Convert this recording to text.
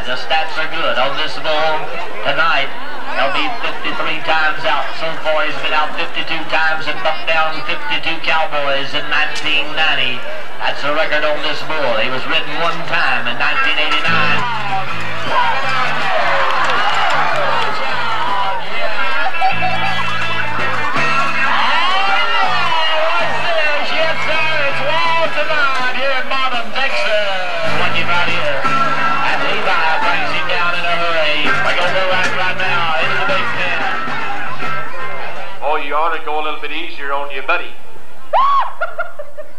The stats are good on this bull tonight. He'll be 53 times out. So far he's been out 52 times and bucked down 52 cowboys in 1990. That's a record on this bull. He was ridden one time in 1989. You ought to go a little bit easier on you, buddy.